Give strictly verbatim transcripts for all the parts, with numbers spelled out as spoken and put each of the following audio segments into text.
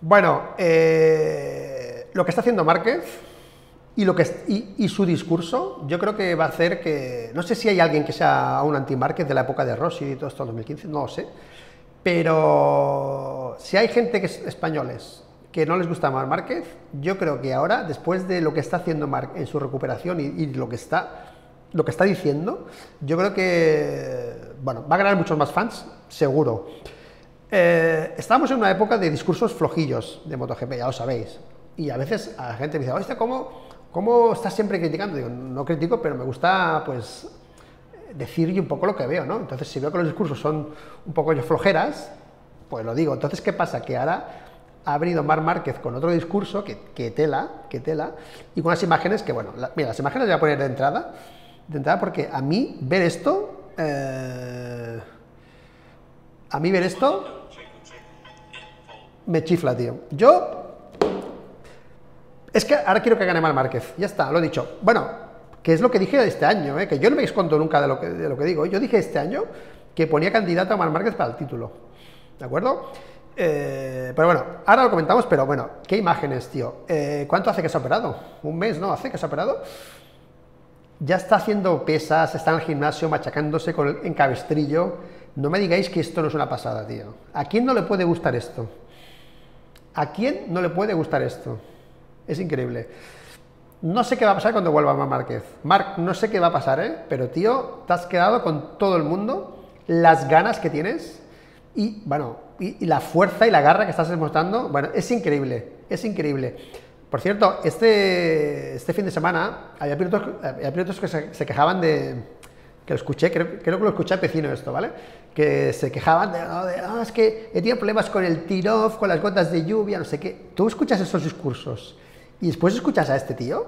Bueno, eh, lo que está haciendo Márquez y, lo que, y, y su discurso, yo creo que va a hacer que... No sé si hay alguien que sea un anti-Márquez de la época de Rossi y todo esto en dos mil quince, no lo sé. Pero si hay gente que es españoles que no les gusta más Márquez, yo creo que ahora, después de lo que está haciendo Márquez en su recuperación y, y lo que está... lo que está diciendo, yo creo que, bueno, va a ganar muchos más fans, seguro. Eh, estamos en una época de discursos flojillos de MotoGP, ya lo sabéis, y a veces a la gente me dice, oye, ¿cómo, cómo estás siempre criticando? Digo, no critico, pero me gusta, pues, decir yo un poco lo que veo, ¿no? Entonces, si veo que los discursos son un poco flojeras, pues lo digo. Entonces, ¿qué pasa? Que ahora ha venido Marc Márquez con otro discurso, que, que tela, que tela, y con unas imágenes que, bueno, la, mira, las imágenes las voy a poner de entrada, de entrada porque a mí ver esto, eh, a mí ver esto me chifla, tío. Yo, es que ahora quiero que gane Marc Márquez, ya está, lo he dicho. Bueno, que es lo que dije este año, eh, que yo no me escondo nunca de lo que, de lo que digo. Yo dije este año que ponía candidato a Marc Márquez para el título, ¿de acuerdo? Eh, pero bueno, ahora lo comentamos, pero bueno, ¿qué imágenes, tío? Eh, ¿Cuánto hace que se ha operado? ¿Un mes, no? ¿Hace que se ha operado? Ya está haciendo pesas, está en el gimnasio machacándose con el, en cabestrillo. No me digáis que esto no es una pasada, tío. ¿A quién no le puede gustar esto? ¿A quién no le puede gustar esto? Es increíble. No sé qué va a pasar cuando vuelva Marc Márquez. Marc, no sé qué va a pasar, ¿eh? Pero, tío, te has quedado con todo el mundo, las ganas que tienes y, bueno, y, y la fuerza y la garra que estás demostrando. Bueno, es increíble, es increíble. Por cierto, este, este fin de semana había pilotos, había pilotos que se, se quejaban de... que lo escuché, creo, creo que lo escuché a Pecino esto, ¿vale? Que se quejaban de, oh, de oh, es que he tenido problemas con el tear-off, con las gotas de lluvia, no sé qué. Tú escuchas esos discursos y después escuchas a este tío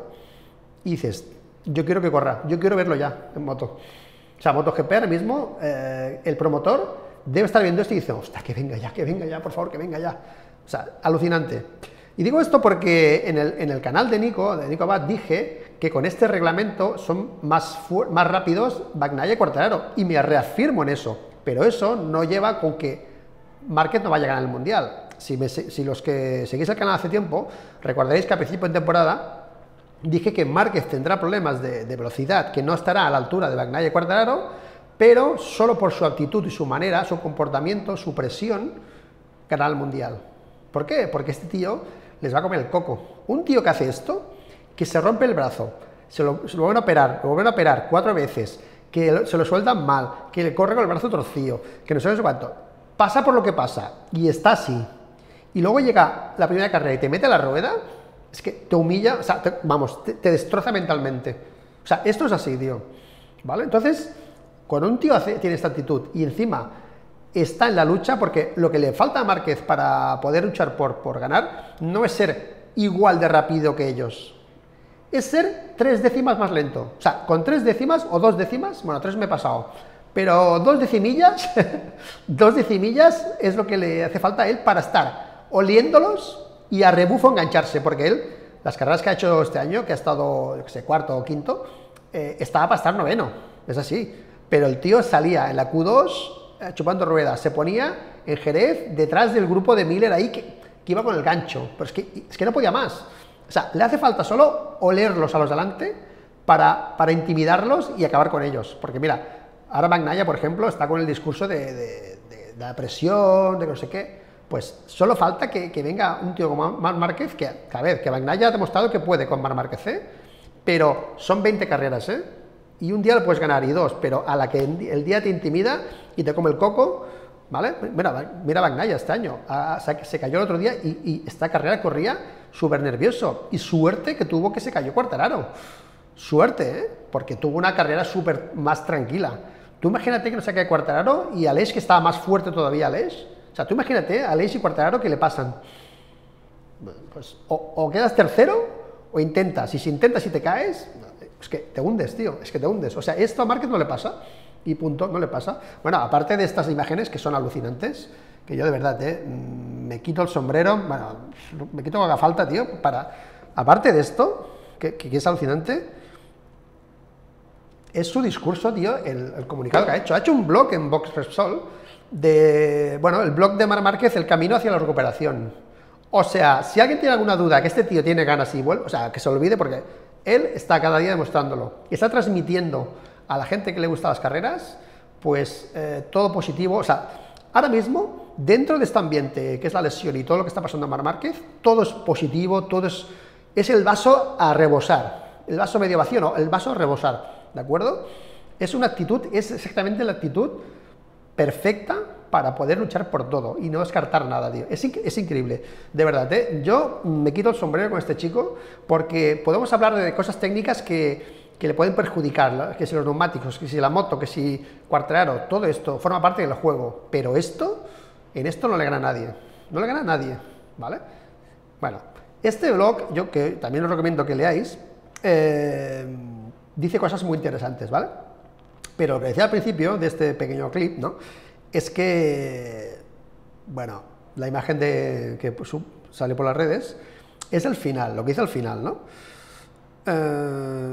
y dices, yo quiero que corra, yo quiero verlo ya en moto. O sea, MotoGP ahora mismo, eh, el promotor debe estar viendo esto y dice, hostia, que venga ya, que venga ya, por favor, que venga ya. O sea, alucinante. Y digo esto porque en el, en el canal de Nico, de Nico Abad, dije que con este reglamento son más, más rápidos Bagnaia y Quartararo, y me reafirmo en eso, pero eso no lleva con que Márquez no vaya a ganar el Mundial. Si, me, si los que seguís el canal hace tiempo, recordaréis que a principio de temporada dije que Márquez tendrá problemas de, de velocidad, que no estará a la altura de Bagnaia y Quartararo, pero solo por su actitud y su manera, su comportamiento, su presión, ganará el Mundial. ¿Por qué? Porque este tío les va a comer el coco. Un tío que hace esto, que se rompe el brazo, se lo, se lo vuelven a operar, lo vuelven a operar cuatro veces, que se lo sueltan mal, que le corre con el brazo torcido, que no sé cuánto, pasa por lo que pasa y está así, y luego llega la primera carrera y te mete a la rueda, es que te humilla, o sea, te, vamos, te, te destroza mentalmente. O sea, esto es así, tío, ¿vale? Entonces, cuando un tío hace, tiene esta actitud y encima está en la lucha, porque lo que le falta a Márquez para poder luchar por, por ganar no es ser igual de rápido que ellos, es ser tres décimas más lento. O sea, con tres décimas o dos décimas, bueno, tres me he pasado, pero dos decimillas, dos decimillas es lo que le hace falta a él para estar oliéndolos y a rebufo engancharse, porque él, las carreras que ha hecho este año, que ha estado, yo qué sé, cuarto o quinto, eh, estaba para estar noveno, es así, pero el tío salía en la Q dos chupando ruedas, se ponía en Jerez detrás del grupo de Miller ahí que, que iba con el gancho, pero es que, es que no podía más. O sea, le hace falta solo olerlos a los delante para, para intimidarlos y acabar con ellos, porque mira, ahora Bagnaia, por ejemplo, está con el discurso de, de, de, de la presión, de no sé qué, pues solo falta que, que venga un tío como Marc Márquez, que, que a ver, que Bagnaia ha demostrado que puede con Marc Márquez, ¿eh? Pero son veinte carreras, ¿eh? Y un día lo puedes ganar, y dos, pero a la que el día te intimida y te come el coco, ¿vale? Mira, mira Bagnaia este año, a, se cayó el otro día y, y esta carrera corría súper nervioso, y suerte que tuvo que se cayó Quartararo, suerte, ¿eh? Porque tuvo una carrera súper más tranquila. Tú imagínate que no se cae Quartararo y Aleix, que estaba más fuerte todavía Aleix, o sea, tú imagínate a Aleix y Quartararo que le pasan, pues o, o quedas tercero o intentas, y si intentas y te caes, es que te hundes, tío, es que te hundes. O sea, esto a Márquez no le pasa, y punto, no le pasa. Bueno, aparte de estas imágenes que son alucinantes, que yo de verdad, eh, me quito el sombrero, bueno, me quito lo que haga falta, tío, para... Aparte de esto, que, que es alucinante, es su discurso, tío, el, el comunicado que ha hecho. Ha hecho un blog en Vox Repsol de, bueno, el blog de Marc Márquez, El camino hacia la recuperación. O sea, si alguien tiene alguna duda que este tío tiene ganas y vuelve, o sea, que se olvide porque él está cada día demostrándolo. Está transmitiendo a la gente que le gustan las carreras, pues eh, todo positivo. O sea, ahora mismo, dentro de este ambiente que es la lesión y todo lo que está pasando en Marc Márquez, todo es positivo, todo es, es el vaso a rebosar. El vaso medio vacío, no, el vaso a rebosar, ¿de acuerdo? Es una actitud, es exactamente la actitud perfecta para poder luchar por todo y no descartar nada, tío. Es, es increíble, de verdad, ¿eh? Yo me quito el sombrero con este chico porque podemos hablar de cosas técnicas que, que le pueden perjudicar, que si los neumáticos, que si la moto, que si Quartararo, todo esto forma parte del juego, pero esto, en esto no le gana a nadie, no le gana a nadie, ¿vale? Bueno, este blog, yo que también os recomiendo que leáis, eh, dice cosas muy interesantes, ¿vale? Pero lo que decía al principio de este pequeño clip, ¿no?, es que, bueno, la imagen de, que sale por las redes es el final, lo que dice al final, ¿no? Eh,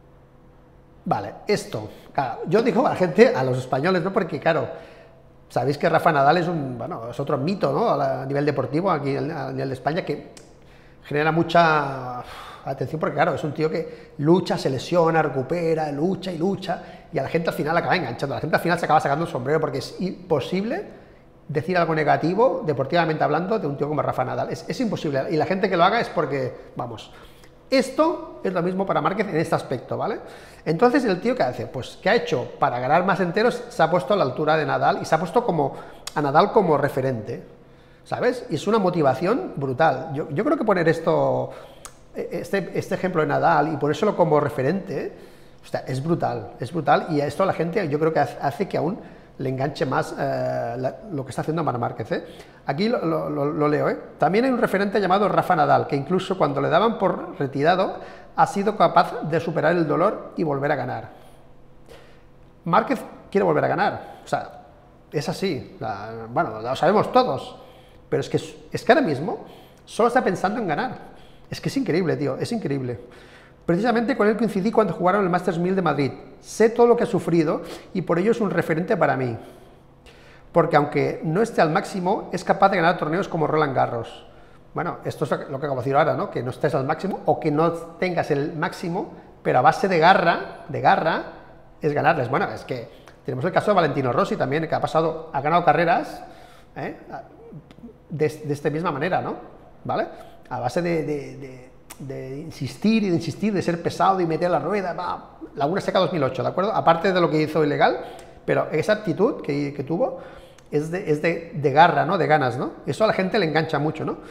vale, esto, claro, yo digo a la gente, a los españoles, ¿no?, porque, claro, sabéis que Rafa Nadal es un, bueno, es otro mito, ¿no?, a nivel deportivo, aquí a nivel de España, que genera mucha atención, porque claro, es un tío que lucha, se lesiona, recupera, lucha y lucha, y a la gente al final acaba enganchando, a la gente al final se acaba sacando el sombrero, porque es imposible decir algo negativo, deportivamente hablando, de un tío como Rafa Nadal, es, es imposible, y la gente que lo haga es porque, vamos, esto es lo mismo para Márquez en este aspecto, ¿vale? Entonces, ¿el tío qué hace? Pues, ¿qué ha hecho? Para ganar más enteros, se ha puesto a la altura de Nadal, y se ha puesto como, a Nadal como referente, ¿sabes? Y es una motivación brutal. Yo, yo creo que poner esto, este, este ejemplo de Nadal y ponérselo como referente, o sea, es brutal, es brutal, y a esto a la gente yo creo que hace que aún le enganche más eh, la, lo que está haciendo Marc Márquez, ¿eh? Aquí lo, lo, lo leo, ¿eh? También hay un referente llamado Rafa Nadal, que incluso cuando le daban por retirado, ha sido capaz de superar el dolor y volver a ganar. Márquez quiere volver a ganar, o sea, es así, la, bueno, lo sabemos todos, pero es que, es que ahora mismo solo está pensando en ganar. Es que es increíble, tío, es increíble. Precisamente con él coincidí cuando jugaron el Masters mil de Madrid. Sé todo lo que ha sufrido y por ello es un referente para mí. Porque aunque no esté al máximo, es capaz de ganar torneos como Roland Garros. Bueno, esto es lo que acabo de decir ahora, ¿no? Que no estés al máximo o que no tengas el máximo, pero a base de garra, de garra, es ganarles. Bueno, es que tenemos el caso de Valentino Rossi también, que ha pasado, ha ganado carreras, ¿eh?, de, de esta misma manera, ¿no? ¿Vale? A base de, de, de, de insistir y de insistir, de ser pesado y meter la rueda, va, Laguna Seca dos mil ocho, ¿de acuerdo? Aparte de lo que hizo ilegal, pero esa actitud que, que tuvo es, de, es de, de garra, ¿no? De ganas, ¿no? Eso a la gente le engancha mucho, ¿no?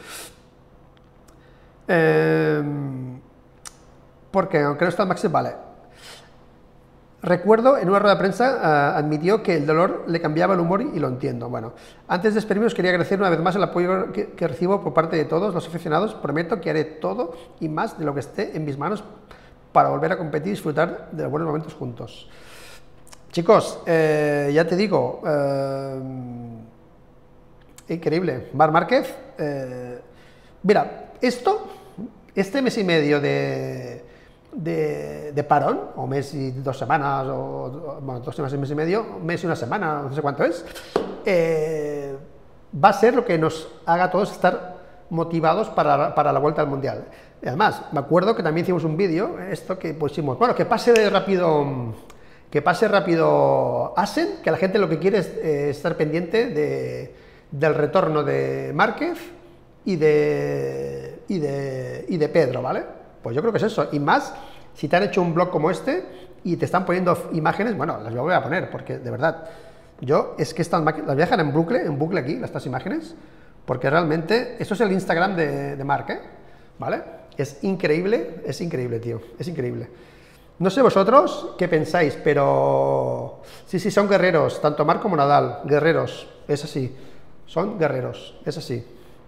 Eh, porque aunque no está al máximo, vale. Recuerdo, en una rueda de prensa, uh, admitió que el dolor le cambiaba el humor y lo entiendo. Bueno, antes de despedirme os quería agradecer una vez más el apoyo que, que recibo por parte de todos los aficionados. Prometo que haré todo y más de lo que esté en mis manos para volver a competir y disfrutar de los buenos momentos juntos. Chicos, eh, ya te digo, eh, increíble. Marc Márquez, eh, mira, esto, este mes y medio de... De, de parón, o mes y dos semanas, o bueno, dos semanas y mes y medio, mes y una semana, no sé cuánto es, eh, va a ser lo que nos haga a todos estar motivados para, para la vuelta al Mundial. Y además, me acuerdo que también hicimos un vídeo, esto que pusimos, bueno, que pase de rápido, que pase rápido Asen, que la gente lo que quiere es eh, estar pendiente de, del retorno de Márquez y de, y de, y de Pedro, ¿vale? Pues yo creo que es eso, y más, si te han hecho un blog como este y te están poniendo imágenes, bueno, las voy a poner, porque de verdad, yo es que estas máquinas, las voy a dejar en bucle, en bucle aquí, estas imágenes, porque realmente, esto es el Instagram de, de Marc, ¿eh? ¿Vale? Es increíble, es increíble, tío, es increíble. No sé vosotros qué pensáis, pero sí, sí, son guerreros, tanto Marc como Nadal, guerreros, es así, son guerreros, es así.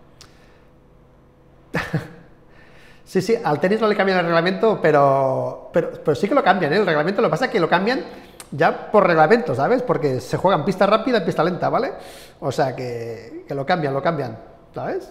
Sí, sí, al tenis no le cambian el reglamento, pero, pero, pero sí que lo cambian, ¿eh? El reglamento, lo que pasa es que lo cambian ya por reglamento, ¿sabes? Porque se juega en pista rápida y pista lenta, ¿vale? O sea, que, que lo cambian, lo cambian, ¿sabes?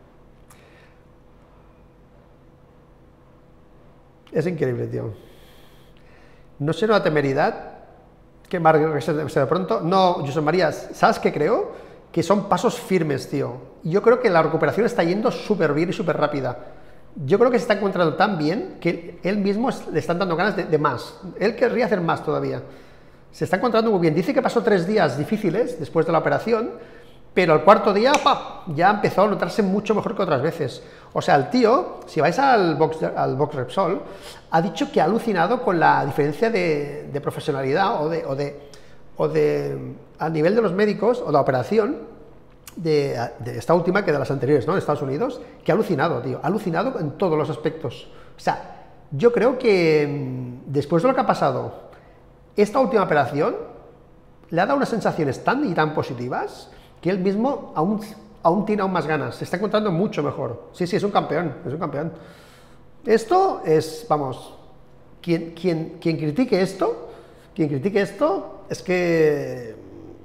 Es increíble, tío. No será una temeridad que Marc regrese de pronto. No, José María, ¿sabes qué creo? que son pasos firmes, tío. Yo creo que la recuperación está yendo súper bien y súper rápida. Yo creo que se está encontrando tan bien que él mismo le están dando ganas de, de más. Él querría hacer más todavía. Se está encontrando muy bien. Dice que pasó tres días difíciles después de la operación, pero al cuarto día, ¡pap!, ya empezó a notarse mucho mejor que otras veces. O sea, el tío, si vais al box, al box Repsol, ha dicho que ha alucinado con la diferencia de, de profesionalidad o de, o, de, o de, a nivel de los médicos, o de la operación, de, de esta última que de las anteriores, ¿no?, en Estados Unidos, que ha alucinado, tío, ha alucinado en todos los aspectos. O sea, yo creo que después de lo que ha pasado, esta última operación le ha dado unas sensaciones tan y tan positivas que él mismo aún, aún tiene aún más ganas, se está encontrando mucho mejor. Sí, sí, es un campeón, es un campeón. Esto es, vamos, quien, quien, quien critique esto, quien critique esto, es que,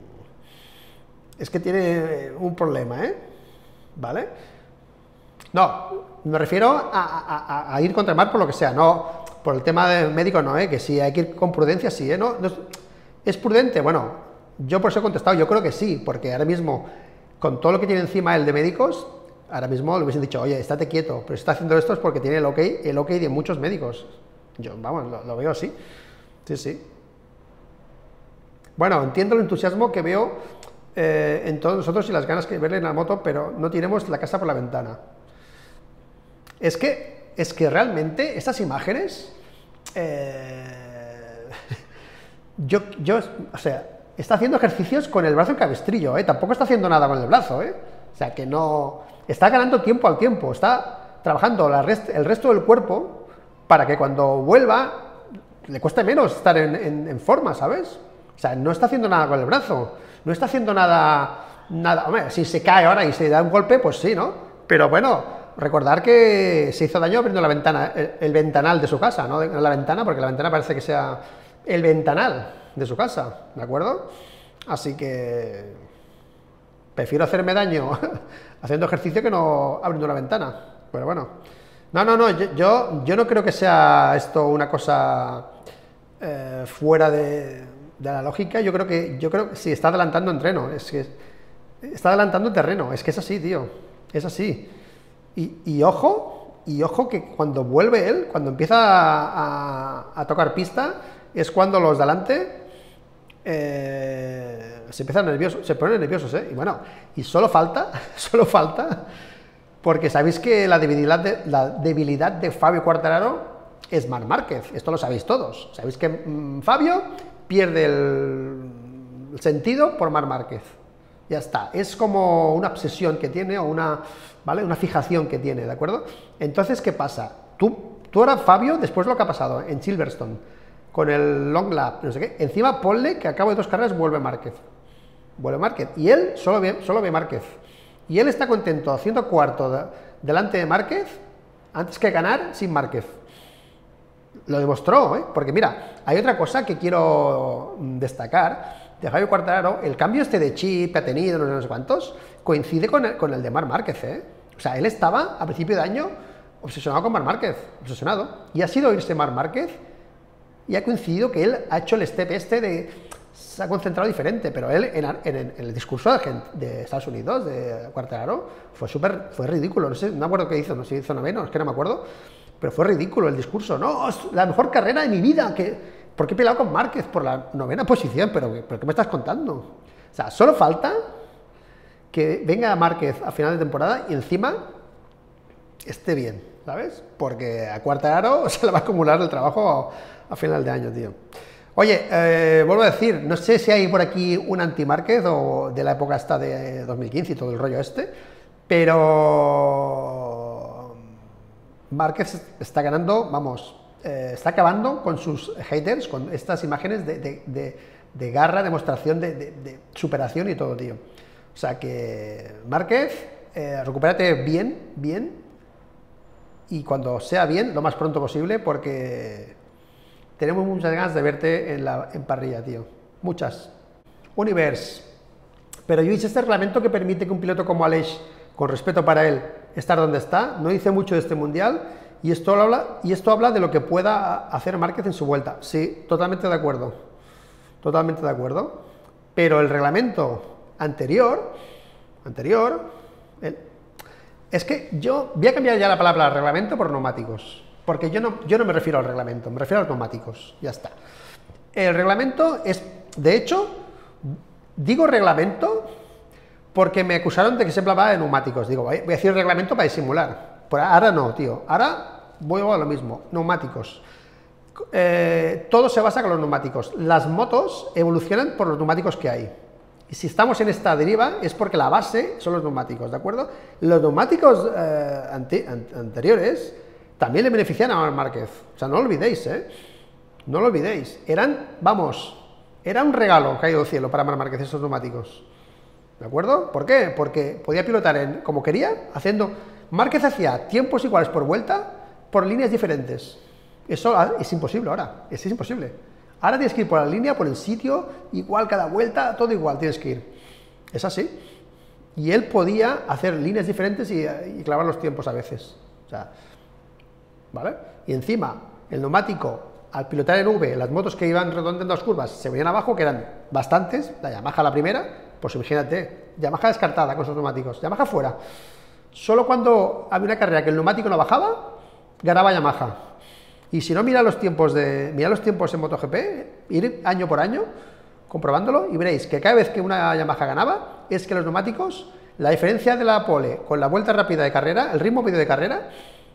es que tiene un problema, ¿eh? ¿Vale? No, me refiero a, a, a ir contra el mar por lo que sea, no, por el tema del médico no, ¿eh? Que sí, hay que ir con prudencia, sí, ¿eh? No, no es, ¿es prudente? Bueno, yo por eso he contestado, yo creo que sí, porque ahora mismo, con todo lo que tiene encima el de médicos, ahora mismo le hubiesen dicho, oye, estate quieto, pero si está haciendo esto es porque tiene el ok, el ok de muchos médicos. Yo, vamos, lo, lo veo así. Sí, sí. Bueno, entiendo el entusiasmo que veo eh, en todos nosotros y las ganas que verle en la moto, pero no tiremos la casa por la ventana. Es que, es que realmente estas imágenes, eh, yo, yo, o sea, está haciendo ejercicios con el brazo en cabestrillo, ¿eh? Tampoco está haciendo nada con el brazo, ¿eh? O sea, que no, está ganando tiempo al tiempo, está trabajando la rest, el resto del cuerpo para que cuando vuelva le cueste menos estar en, en, en forma, ¿sabes? O sea, no está haciendo nada con el brazo, no está haciendo nada, nada, hombre, si se cae ahora y se da un golpe, pues sí, ¿no? Pero bueno, recordar que se hizo daño abriendo la ventana, el, el ventanal de su casa, no la ventana, porque la ventana parece que sea el ventanal de su casa, ¿de acuerdo? Así que prefiero hacerme daño haciendo ejercicio que no abriendo una ventana, pero bueno. No, no, no, yo, yo, yo no creo que sea esto una cosa eh, fuera de, de la lógica. Yo creo que, yo creo que sí, está adelantando entreno, es que está adelantando terreno, es que es así, tío, es así. Y, y ojo, y ojo que cuando vuelve él, cuando empieza a, a, a tocar pista, es cuando los de delante eh, se empiezan nerviosos, se ponen nerviosos, ¿eh? Y bueno, y solo falta, solo falta, porque sabéis que la debilidad de, la debilidad de Fabio Quartararo es Marc Márquez, esto lo sabéis todos, sabéis que mmm, Fabio pierde el, el sentido por Marc Márquez, ya está, es como una obsesión que tiene, o una, ¿vale?, una fijación que tiene, ¿de acuerdo? Entonces, ¿qué pasa? Tú, tú ahora, Fabio, después de lo que ha pasado en Silverstone, con el long lap, no sé qué, encima ponle que a cabo de dos carreras vuelve Márquez, vuelve Márquez, y él solo ve, solo ve Márquez, y él está contento haciendo cuarto de, delante de Márquez, antes que ganar sin Márquez. Lo demostró, ¿eh? Porque mira, hay otra cosa que quiero destacar de Fabio Quartararo, el cambio este de chip que ha tenido, no sé, no sé cuántos, coincide con el, con el de Marc Márquez, ¿eh? O sea, él estaba a principio de año obsesionado con Marc Márquez, obsesionado, y ha sido irse Marc Márquez, y ha coincidido que él ha hecho el step este de, se ha concentrado diferente, pero él en, en, en el discurso de, gente, de Estados Unidos, de Quartararo, fue súper, fue ridículo, no sé, no me acuerdo qué hizo, no sé si hizo noveno, es que no me acuerdo, pero fue ridículo el discurso, no, es la mejor carrera de mi vida, que, ¿por qué he peleado con Márquez? Por la novena posición, pero, pero ¿qué me estás contando? O sea, solo falta que venga Márquez a final de temporada y encima esté bien, ¿sabes? Porque a Quartararo se le va a acumular el trabajo a final de año, tío. Oye, eh, vuelvo a decir, no sé si hay por aquí un anti-Márquez o de la época esta de dos mil quince y todo el rollo este, pero Márquez está ganando, vamos, eh, está acabando con sus haters, con estas imágenes de, de, de, de garra, demostración de, de, de superación y todo, tío. O sea que, Márquez, eh, recupérate bien, bien, y cuando sea bien, lo más pronto posible, porque tenemos muchas ganas de verte en, la, en parrilla, tío. Muchas. Universe. Pero yo hice este reglamento que permite que un piloto como Aleix, con respeto para él, estar donde está, no dice mucho de este mundial, y esto habla, y esto habla de lo que pueda hacer Márquez en su vuelta. Sí, totalmente de acuerdo. Totalmente de acuerdo. Pero el reglamento anterior anterior. El, es que yo voy a cambiar ya la palabra reglamento por neumáticos, porque yo no, yo no me refiero al reglamento, me refiero a los neumáticos, ya está. El reglamento es, de hecho, digo reglamento porque me acusaron de que siempre hablaba de neumáticos. Digo, voy a decir reglamento para disimular. Pero ahora no, tío. Ahora voy a lo mismo, neumáticos. Eh, todo se basa con los neumáticos. Las motos evolucionan por los neumáticos que hay. Y si estamos en esta deriva es porque la base son los neumáticos, ¿de acuerdo? Los neumáticos eh, ante, an, anteriores también le benefician a Marc Márquez. O sea, no lo olvidéis, ¿eh? No lo olvidéis. Eran, vamos, era un regalo caído del cielo para Marc Márquez esos neumáticos. ¿De acuerdo? ¿Por qué? Porque podía pilotar en, como quería, haciendo... Márquez hacía tiempos iguales por vuelta por líneas diferentes. Eso es imposible ahora, es imposible. Ahora tienes que ir por la línea, por el sitio, igual cada vuelta, todo igual tienes que ir. Es así. Y él podía hacer líneas diferentes y, y clavar los tiempos a veces. O sea, ¿vale? Y encima, el neumático, al pilotar en V, las motos que iban redondeando las curvas se venían abajo, que eran bastantes, la Yamaha la primera, pues imagínate, Yamaha descartada con esos neumáticos, Yamaha fuera. Solo cuando había una carrera que el neumático no bajaba, ganaba Yamaha. Y si no, mira los tiempos de mira los tiempos en MotoGP, ir año por año, comprobándolo, y veréis que cada vez que una Yamaha ganaba, es que los neumáticos, la diferencia de la pole con la vuelta rápida de carrera, el ritmo medio de carrera,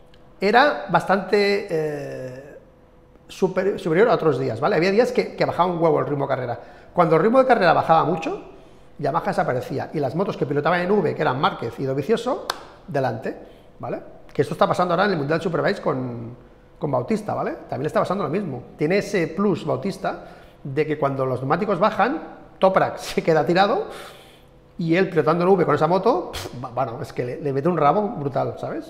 era bastante eh, super, superior a otros días, ¿vale? Había días que, que bajaba un huevo el ritmo de carrera. Cuando el ritmo de carrera bajaba mucho, Yamaha desaparecía, y las motos que pilotaban en V, que eran Márquez y Dovizioso, delante, ¿vale? Que esto está pasando ahora en el Mundial Superbikes con, con Bautista, ¿vale? También le está pasando lo mismo. Tiene ese plus Bautista de que cuando los neumáticos bajan, Toprak se queda tirado, y él pilotando en V con esa moto, pff, bueno, es que le, le mete un rabo brutal, ¿sabes?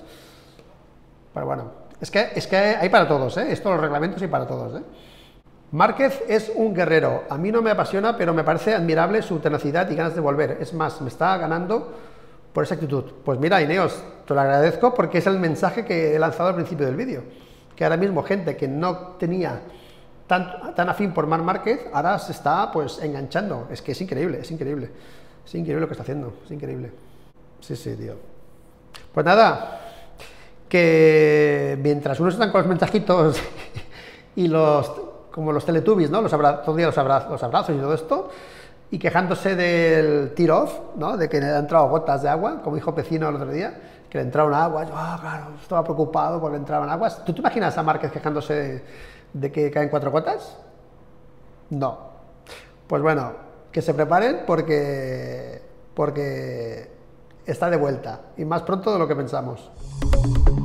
Pero bueno, es que, es que hay para todos, ¿eh? Esto los reglamentos hay para todos, ¿eh? Márquez es un guerrero, a mí no me apasiona, pero me parece admirable su tenacidad y ganas de volver. Es más, me está ganando por esa actitud. Pues mira, Ineos, te lo agradezco porque es el mensaje que he lanzado al principio del vídeo. Que ahora mismo gente que no tenía tan, tan afín por Marc Márquez, ahora se está pues enganchando. Es que es increíble, es increíble. Es increíble lo que está haciendo, es increíble. Sí, sí, tío. Pues nada, que mientras unos están con los mensajitos y los... como los Teletubbies, ¿no? Los abra todo el día los, abra los abrazos y todo esto, y quejándose del tear-off, ¿no? De que le han entrado gotas de agua, como dijo Pecino el otro día, que le entraron agua. Yo, ah, claro, estaba preocupado porque le entraban aguas. ¿Tú te imaginas a Márquez quejándose de, de que caen cuatro gotas? No. Pues bueno, que se preparen porque, porque está de vuelta, y más pronto de lo que pensamos.